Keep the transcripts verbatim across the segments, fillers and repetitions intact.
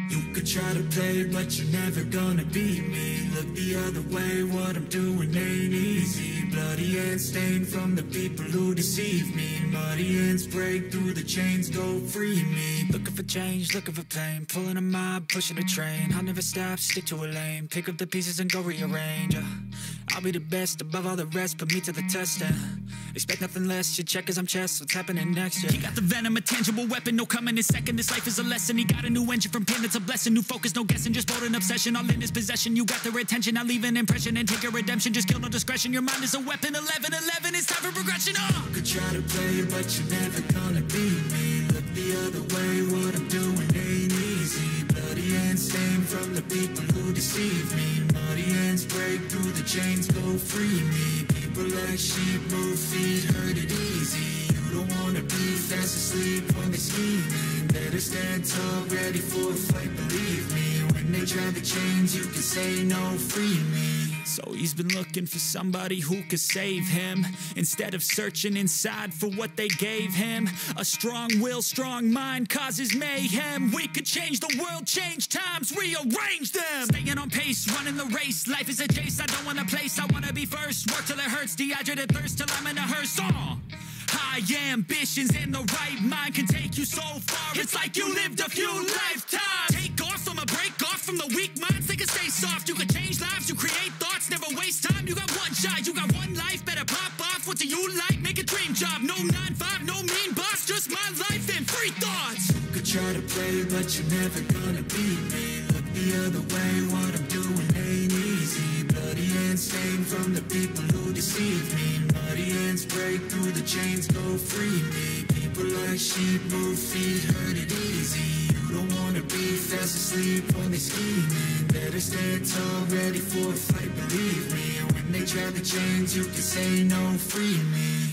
You could try to play, but you're never gonna beat me. Look the other way, what I'm doing ain't easy. Bloody hands stained from the people who deceive me. Muddy hands break through the chains, go free me. Looking for change, looking for pain, pulling a mob, pushing a train. I'll never stop, stick to a lane, pick up the pieces and go rearrange. uh, I'll be the best above all the rest, put me to the test and expect nothing less. You check as I'm chess, what's happening next? Yeah. He got the venom, a tangible weapon, no coming in second. This life is a lesson. He got a new engine from pain, it's a blessing. New focus, no guessing, just bold and obsession. All in his possession, you got their attention. I leave an impression and take a redemption. Just kill no discretion. Your mind is a weapon. Eleven, eleven, it's time for progression. Oh! You could try to play, but you're never gonna beat me. Look the other way, what I'm doing ain't easy. Bloody hands stained from the people who deceive me. Muddy hands break through the chains, go free me. People like sheep move feet, hurt it easy. You don't wanna be fast asleep when they're scheming. Better stand tall, ready for a fight, believe me. When they try the chains, you can say no, free me. So he's been looking for somebody who could save him, instead of searching inside for what they gave him. A strong will, strong mind causes mayhem. We could change the world, change times, rearrange them. Staying on pace, running the race. Life is a chase, I don't want a place, I wanna be first. Work till it hurts, dehydrated thirst till I'm in a hearse. Oh! High ambitions in the right mind can take you so far. It's like you lived a few lifetimes. Take off from a break off from the weak minds. They can stay soft. You can change lives. You create thoughts. Never waste time. You got one shot. You got one life. Better pop off. What do you like? Make a dream job. No nine five. No mean boss. Just my life and free thoughts. You could try to play, but you're never gonna beat me. Look the other way. What I'm doing ain't easy. Bloody hands stained from the people who deceive me. Muddy hands break through the chains, go free me. People like sheep move feet, hurt it easy. You don't wanna be fast asleep when they're scheming. Better stand tall, ready for a fight, believe me. When they try the chains, you can say no, free me.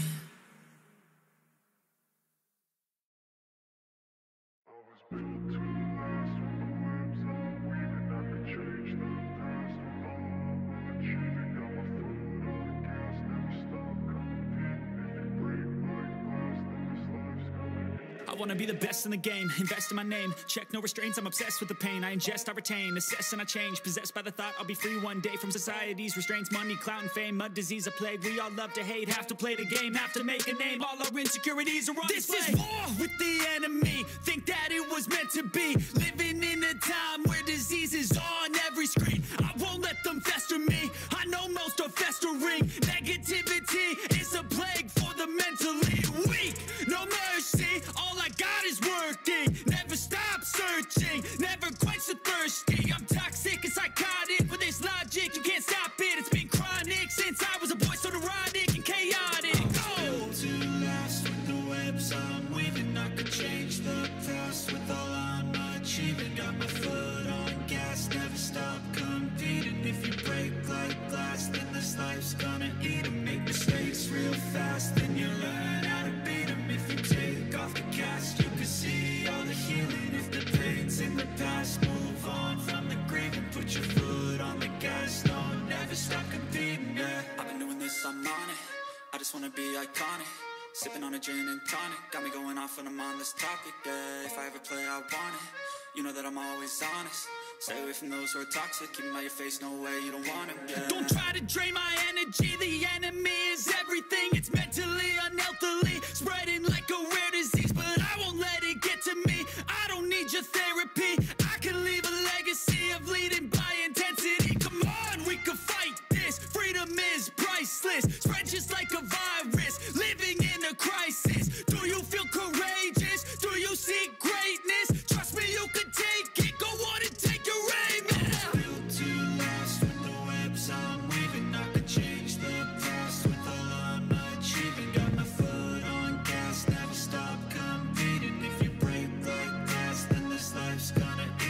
I wanna be the best in the game, invest in my name. Check no restraints, I'm obsessed with the pain. I ingest, I retain, assess and I change. Possessed by the thought I'll be free one day from society's restraints. Money, clout and fame, mud, disease, a plague. We all love to hate, have to play the game, have to make a name. All our insecurities are on This display. is war with the enemy. Think that it was meant to be. Living in a time where disease is on every screen. I won't let them fester me. I know most are festering. Negativity is a plague for the mentally weak. No mercy, all I got is working. Never stop searching, never quench the thirsty. I'm toxic and psychotic with this logic. You can't stop it, it's been chronic since I was a boy, so neurotic and chaotic. Oh! To last with the webs I'm weaving. I could change the past with all I'm achieving. Got my foot on gas, never stop competing. If you break like glass, then this life's gonna eat 'em. Make mistakes real fast, then you learn how to beat 'em. If you take off the cast, you can see all the healing. If the pain's in the past, move on from the grave and put your foot on the gas. No, never stop competing, yeah. I've been doing this, I'm on it. I just wanna be iconic. Sipping on a gin and tonic, got me going off when I'm on this topic, yeah. If I ever play, I want it. You know that I'm always honest. Stay away from those who are toxic. Keep them out your face, no way, you don't want it, yeah. Don't try to drain my energy. The enemy is everything. It's mentally, unhealthily, spreading like a rare disease. But I won't let it get to me. I don't need your therapy. I can leave a legacy of leading by intensity. Come on, we can fight this. Freedom is priceless. Spread just like a virus. Living in a crisis. Do you feel courageous? Do you seek greatness? Trust me, you can take it. Go on and take your aim. Yeah. Built to last with the webs I'm weaving. I could change the past with all I'm achieving. Got my foot on gas, never stop competing. If you break like glass, then this life's gonna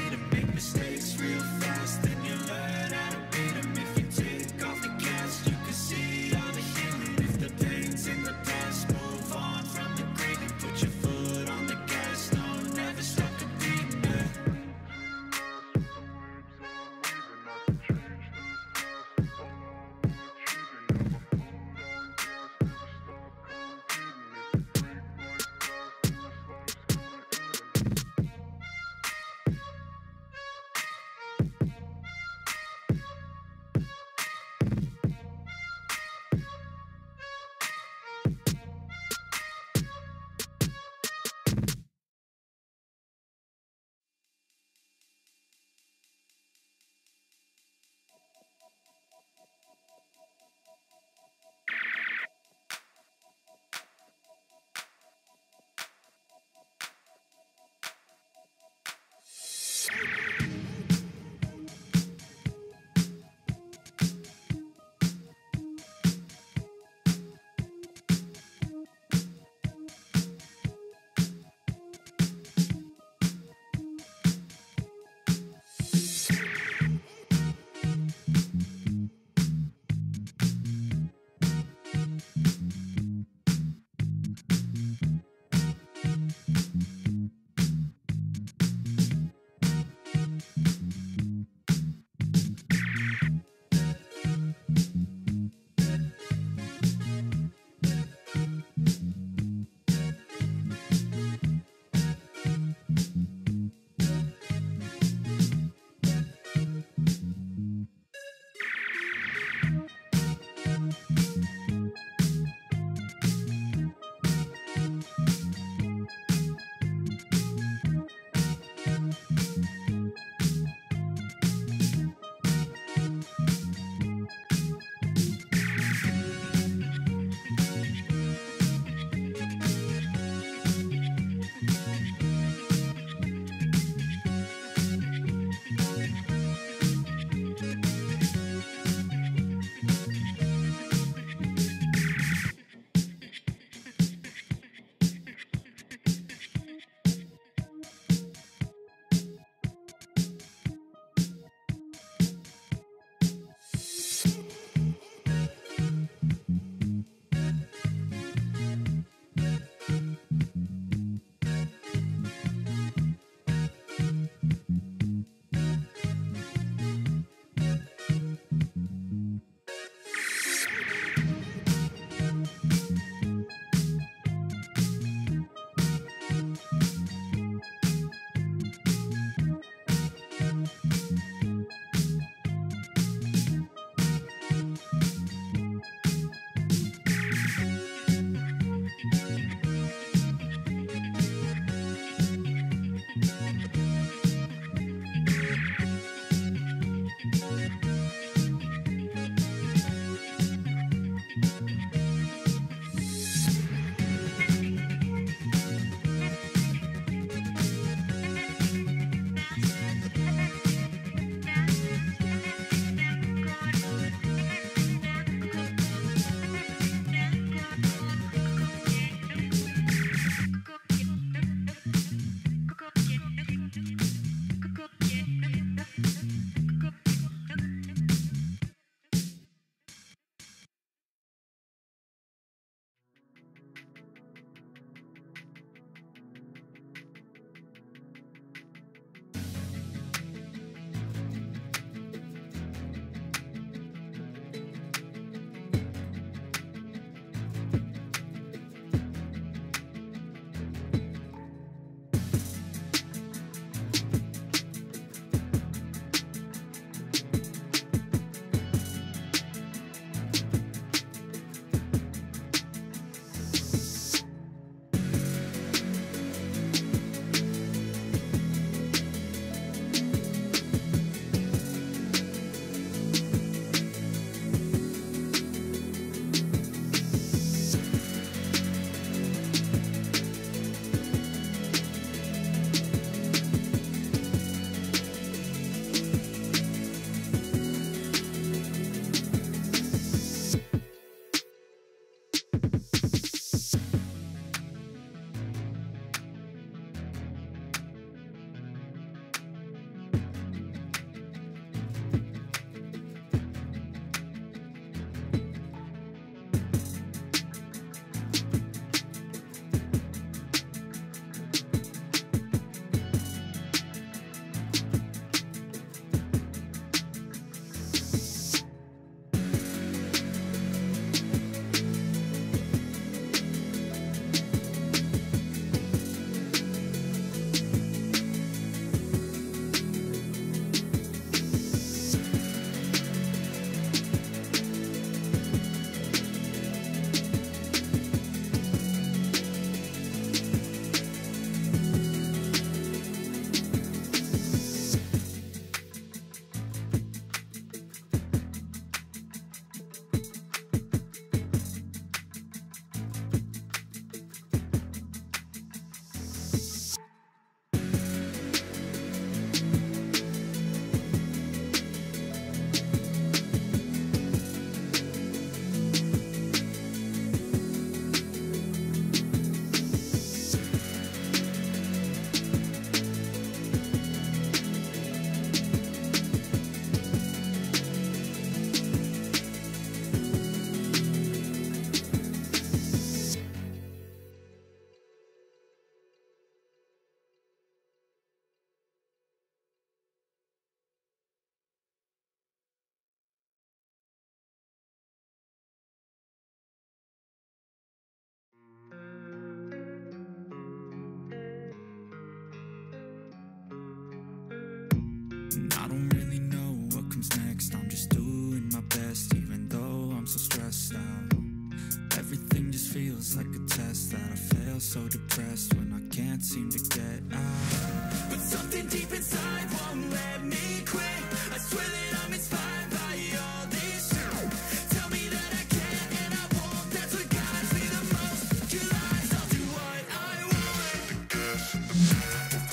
And I don't really know what comes next. I'm just doing my best, even though I'm so stressed out. Everything just feels like a test that I fail, so depressed when I can't seem to get out. But something deep inside won't let me quit. I swear that I'm inspired by all this shit. Tell me that I can and I won't. That's what guides me the most. Your lies, I'll do what I want.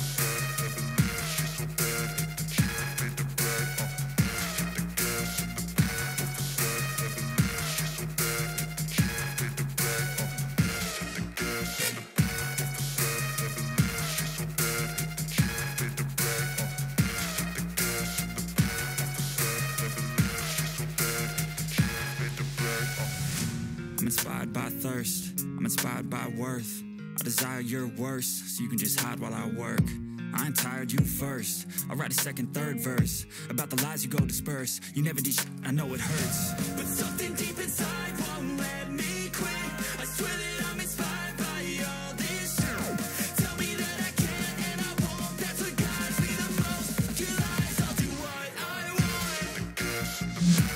I'm inspired by thirst, I'm inspired by worth. I desire your worst, so you can just hide while I work. I ain't tired, you first. I'll write a second, third verse about the lies you go disperse. You never did sh**, I know it hurts. But something deep inside won't let me quit. I swear that I'm inspired by all this shit. Tell me that I can and I won't. That's what guides me the most. Your lies, I'll do what I want.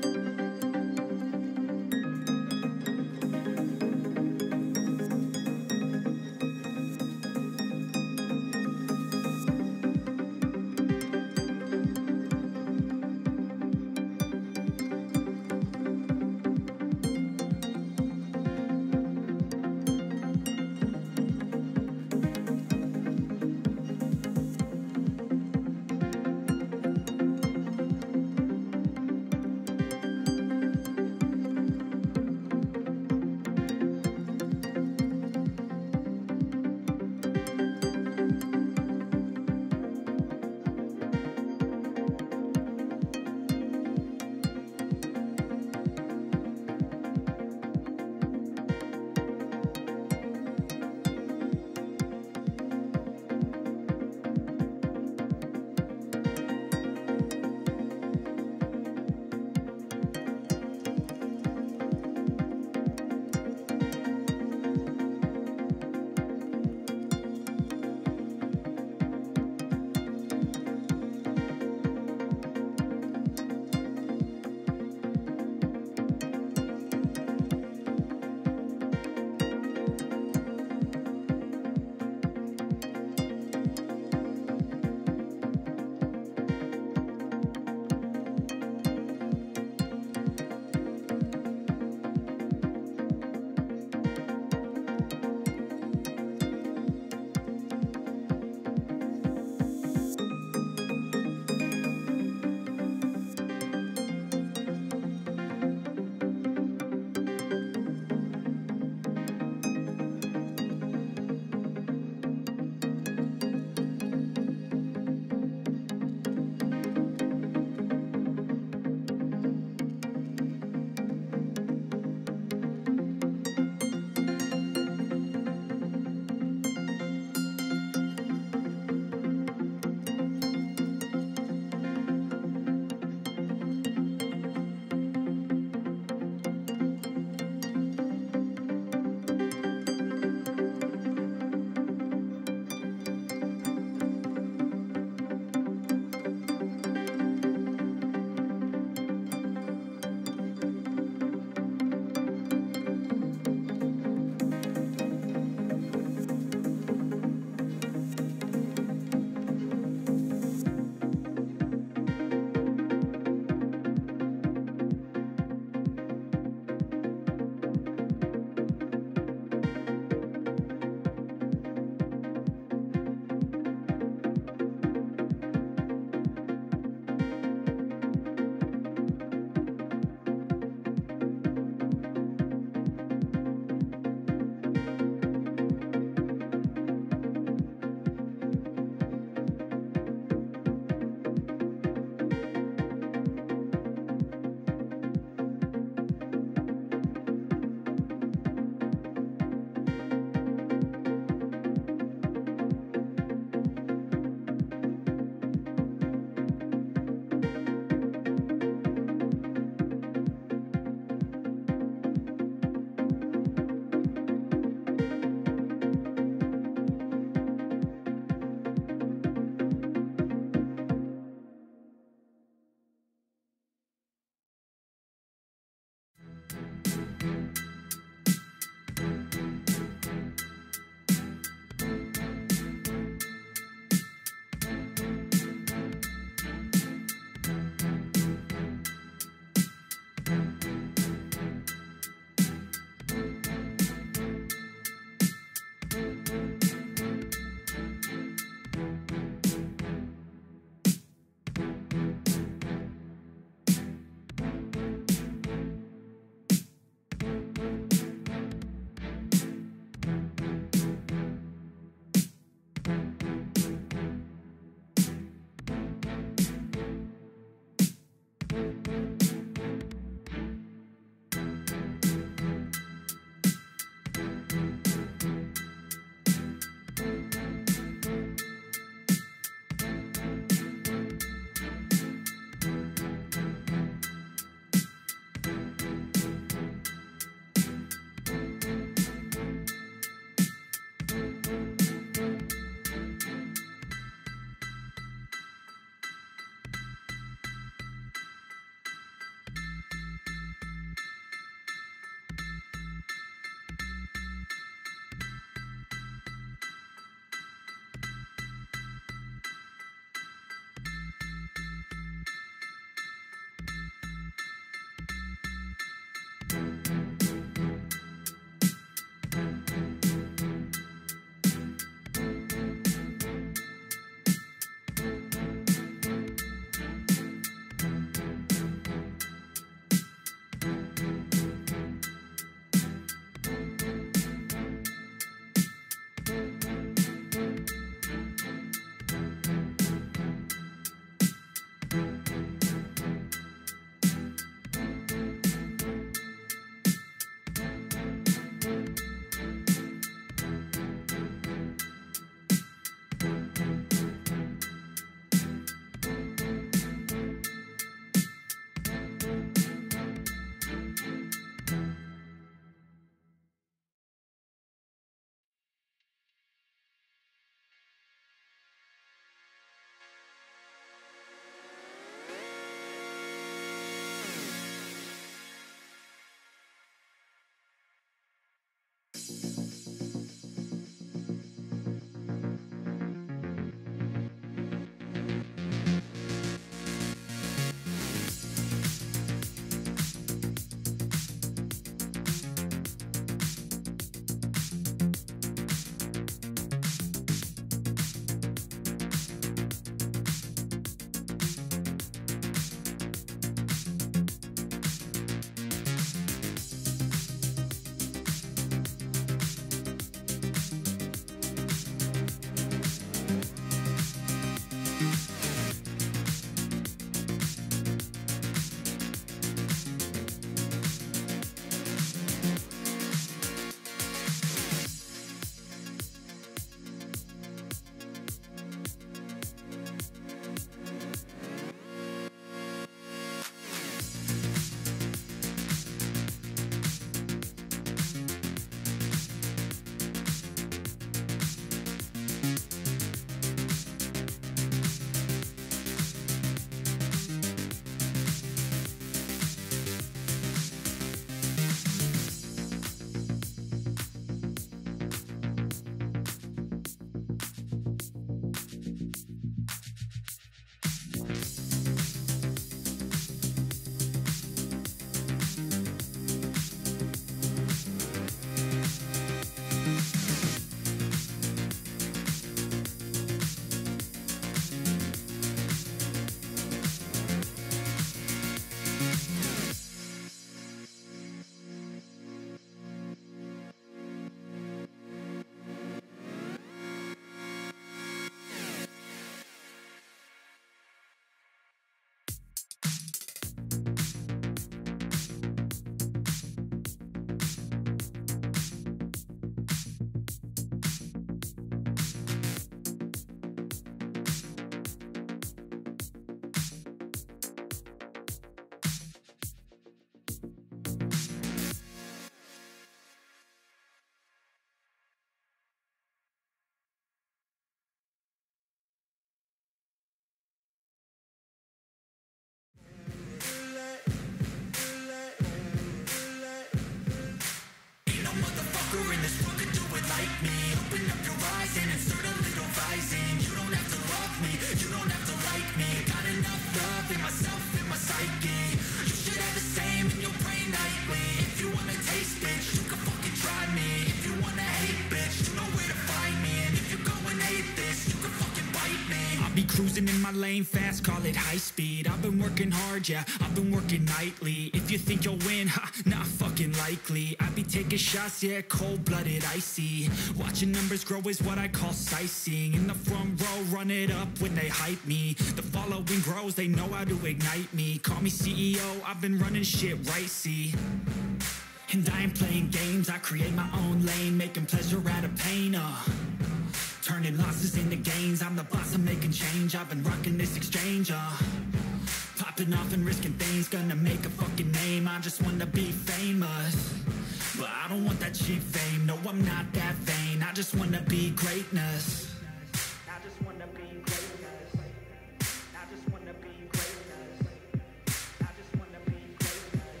like me. Open up your eyes and insert a little rising. You don't have to love me, you don't have to like me. Got enough love in myself, in my psyche. You should have the same in your brain nightly. If you wanna taste, bitch, you can fucking try me. If you wanna hate, bitch, you know where to find me. And if you go and hate this, you can fucking bite me. I'll be cruising in my lane fast, call it high speed. I've been working hard, yeah, I've been working nightly. If you think you'll win, ha, not fucking likely. I be taking shots, yeah, cold-blooded, icy. Watching numbers grow is what I call sightseeing. In the front row, run it up when they hype me. The following grows, they know how to ignite me. Call me C E O, I've been running shit right, see. And I ain't playing games, I create my own lane, making pleasure out of pain, uh turning losses into gains, I'm the boss, I'm making change. I've been rocking this exchange, uh popping off and risking things, gonna make a fucking name. I just wanna be famous, but I don't want that cheap fame. No, I'm not that vain, I just wanna be greatness. I just wanna be greatness. I just wanna be greatness. I just wanna be greatness.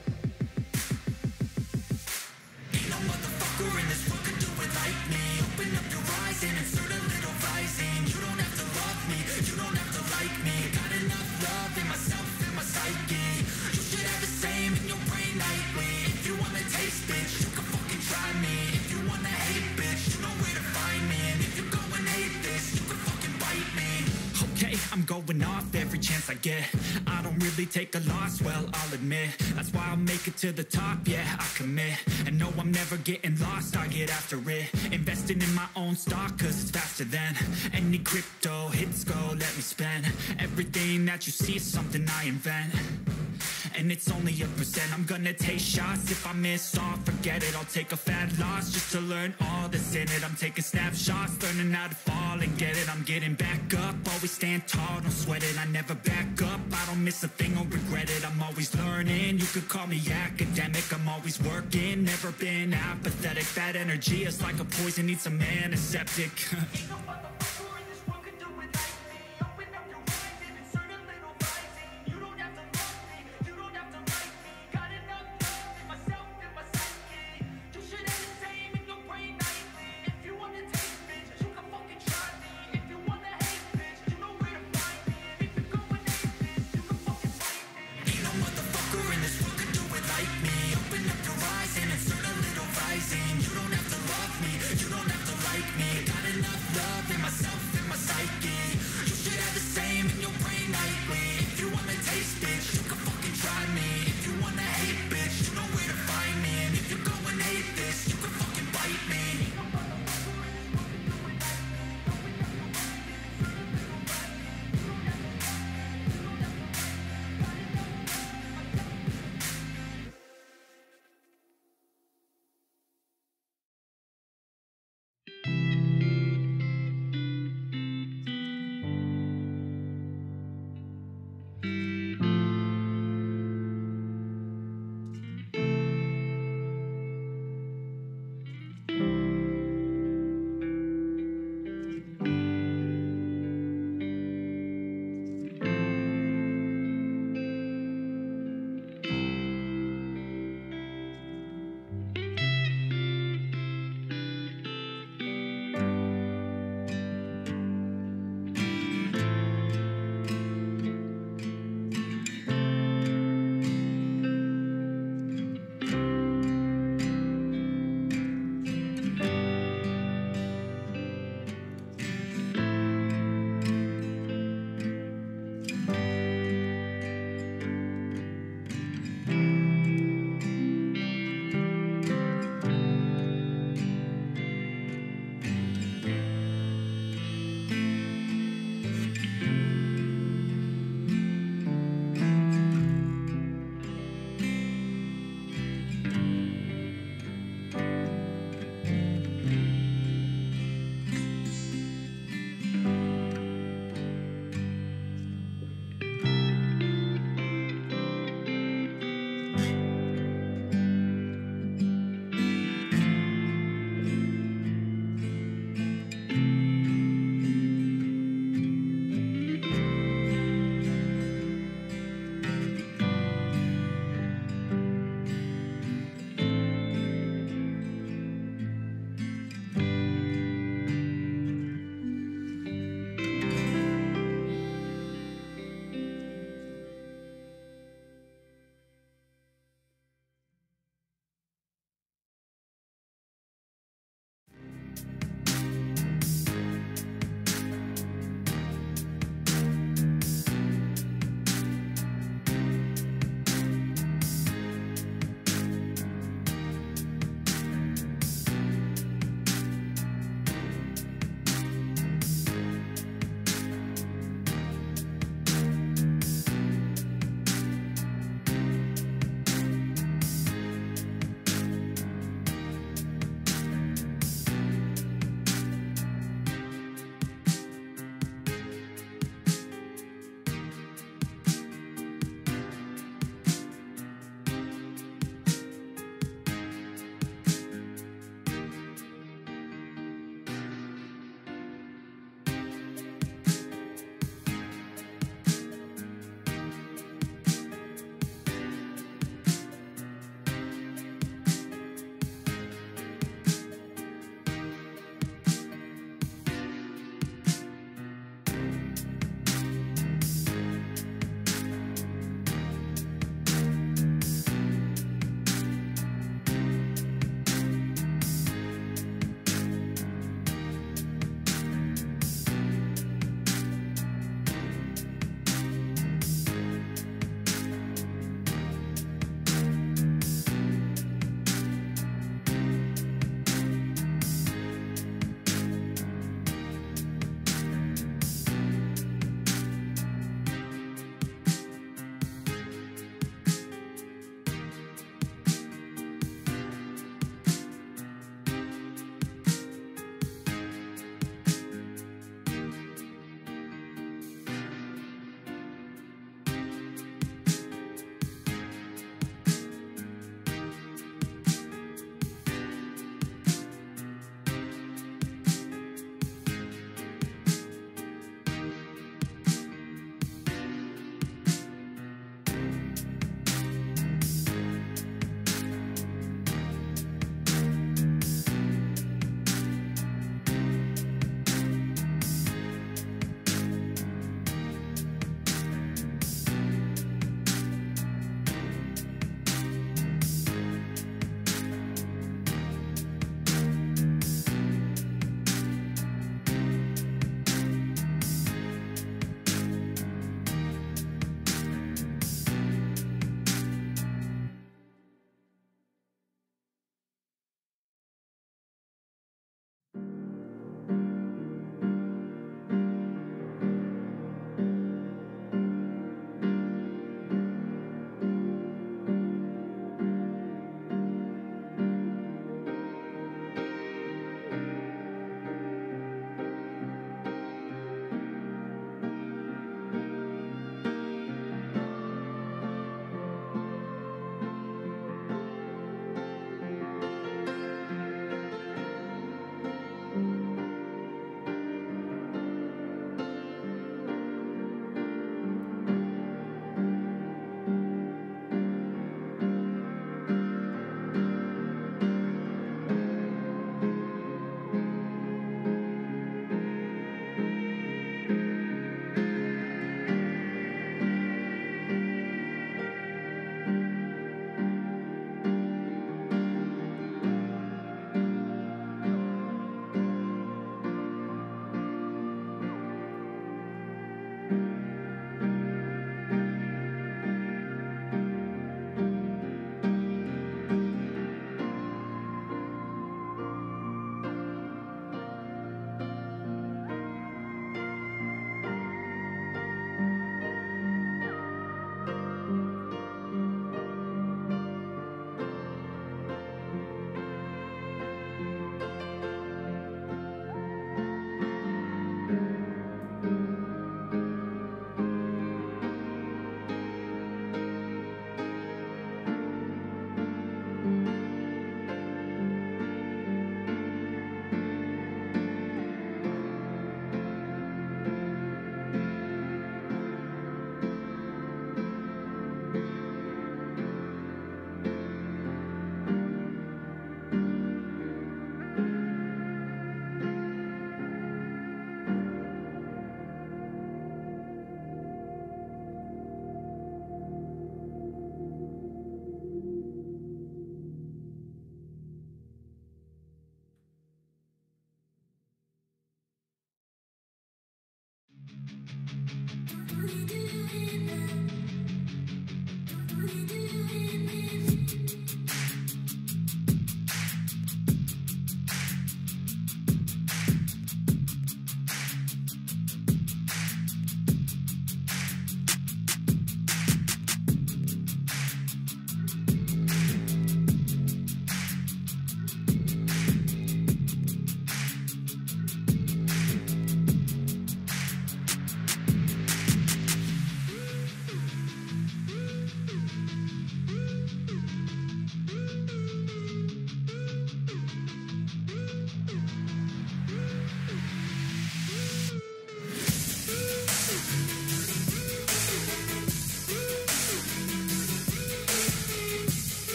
Ain't no motherfucker in this world could do it like me. Open up your eyes and insert a little rising. You don't have to love me, you don't have to like me. Got enough love in myself, in my psyche. You should have the same in your brain nightly. If you wanna taste, bitch, you can fucking try me. If you wanna hate, bitch, you know where to find me. And if you go and hate this, you can fucking bite me. Okay, I'm going off every chance I get. I don't really take a loss, well, I'll admit. That's why I'll make it to the top, yeah, I commit. And no, I'm never getting lost, I get after it. Investing in my own stock, cause it's faster than any crypto hits go, let me spend. Everything that you see is something I invent, and it's only a percent. I'm gonna take shots, if I miss all, forget it. I'll take a fat loss just to learn all that's in it. I'm taking snapshots, learning how to fall and get it. I'm getting back up, always stand tall, don't sweat it. I never back up, I don't miss a thing or regret it. I'm always learning, you could call me academic. I'm always working, never been apathetic. Bad energy is like a poison, needs some antiseptic. Ain't no motherfucker in this world could do it like me. Open up your eyes and insert a little rising. You don't have to love me, you don't have to like me. Got enough love in myself, in my psyche. You should have the same in your brain nightly. If you wanna taste, bitch, you can fucking try me. If you wanna hate, bitch, you know where to find me. And if you go and hate this, you can fucking fight me. Ain't no motherfucker in this world could do it like me. Open up your eyes and insert a little rising. You don't have to love me, you don't have to like me. Got enough love in myself.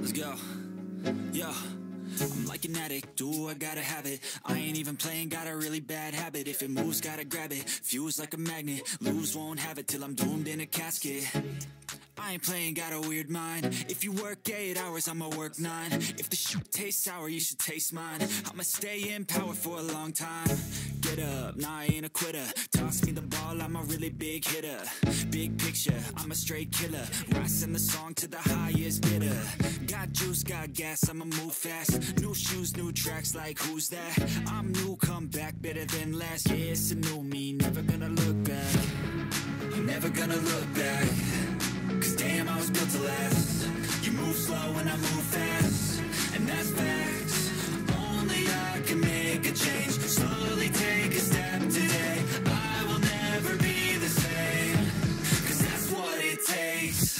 Let's go. Yo, I'm like an addict, do I gotta have it. I ain't even playing, got a really bad habit. If it moves, gotta grab it. Fuse like a magnet, lose, won't have it till I'm doomed in a casket. I ain't playing, got a weird mind. If you work eight hours, I'ma work nine. If the shoot tastes sour, you should taste mine. I'ma stay in power for a long time. Get up, nah, I ain't a quitter. Toss me the ball, I'm a really big hitter. Big picture, I'm a straight killer. Rising the song to the highest bidder. Got juice, got gas, I'ma move fast. New shoes, new tracks, like who's that? I'm new, come back, better than last. Yeah, it's a new me, never gonna look back. I'm never gonna look back. Cause damn, I was built to last. You move slow and I move fast, and that's facts. Only I can make a change. Slowly take a step today. I will never be the same. Cause that's what it takes.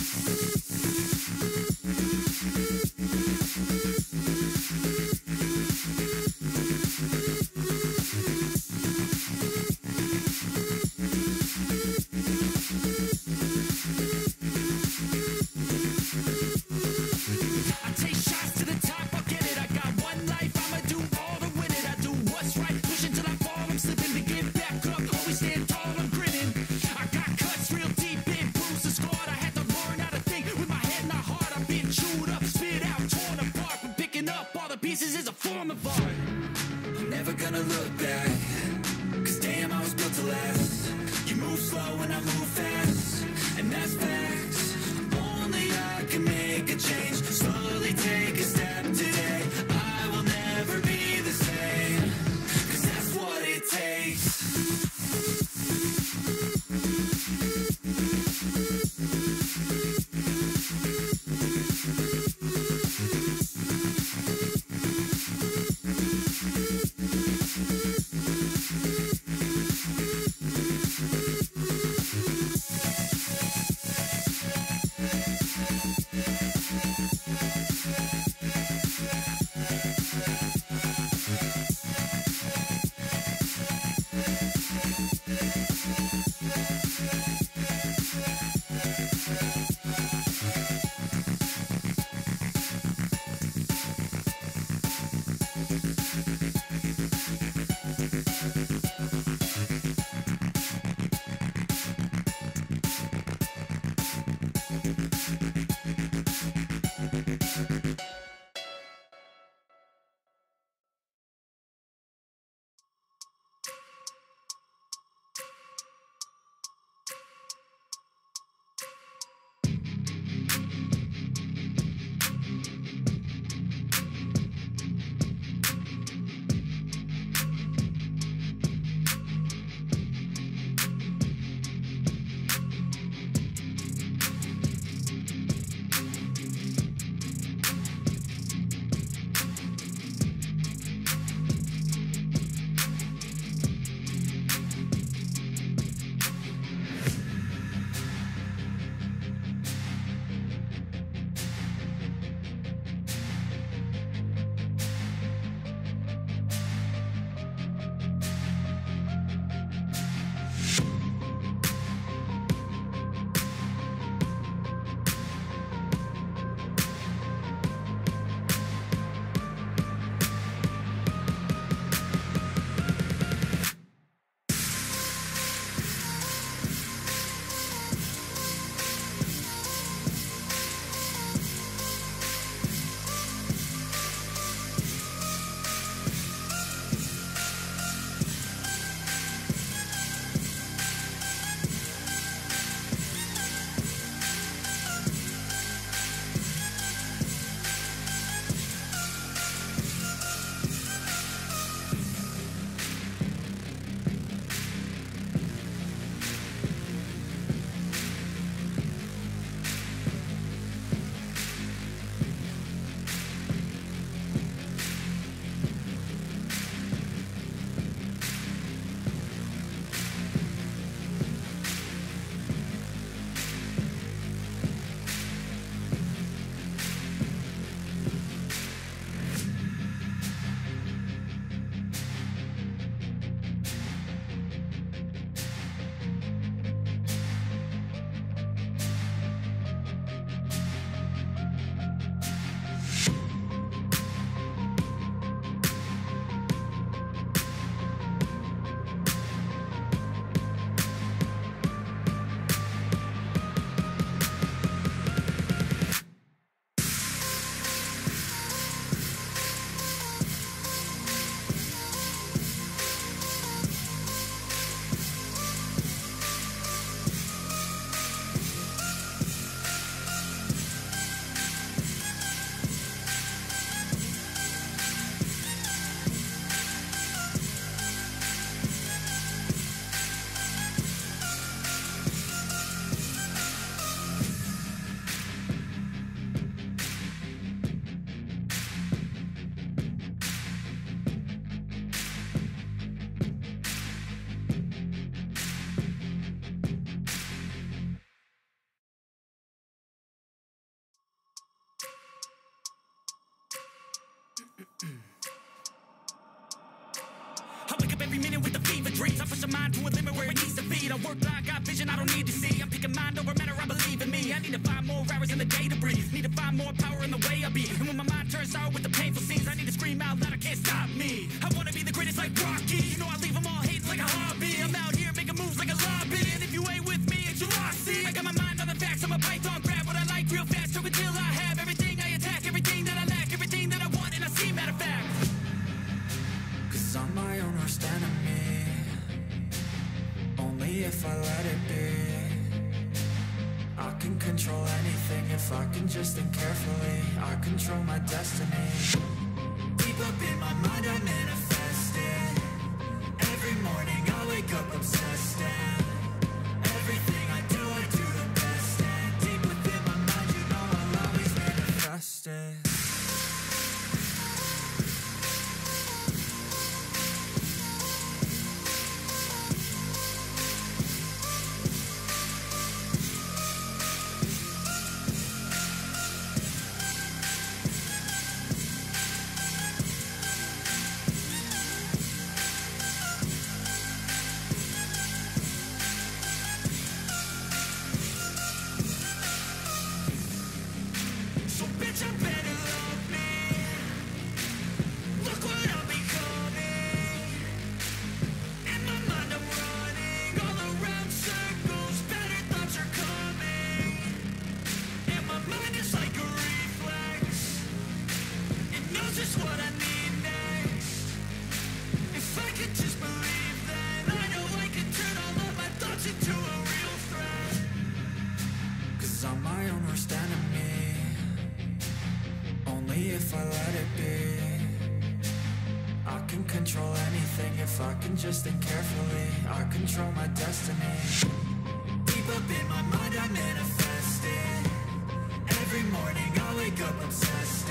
Pieces is a form of art. I'm never gonna look back. Cause damn, I was built to last. You move slow and I move fast, and that's facts. Only I can make a change. Slowly take a step today. I will never be the same. Cause that's what it takes. I wake up every minute with the fever dreams. I push a mind to a limit where it needs to be. I work blind, got vision I don't need to see. I'm picking mind over matter, I believe in me. I need to find more hours in the day to breathe. Need to find more power in the way I be. And when my mind turns sour with the painful scenes, I need to scream out loud, I can't stop me. I wanna be the greatest like Rocky. You know I leave them all hating like a hobby. I'm out here making moves like a lobby. And if you ain't with me, it's your loss. See, I got my mind on the facts. I'm a python, grab what I like real fast. Choke until I have everything I attack, everything that I lack, everything that I want, and I see, matter of fact. Cause I'm my own worst enemy, only if I let it be. I can control anything if I can just think carefully. I control my destiny. Deep up in my mind I manifest it. Every morning I wake up obsessed, and everything I do, I do the best. And deep within my mind, you know I'll always manifest it. If I let it be, I can control anything if I can just think carefully. I control my destiny. Deep up in my mind I manifest it. Every morning I wake up obsessed.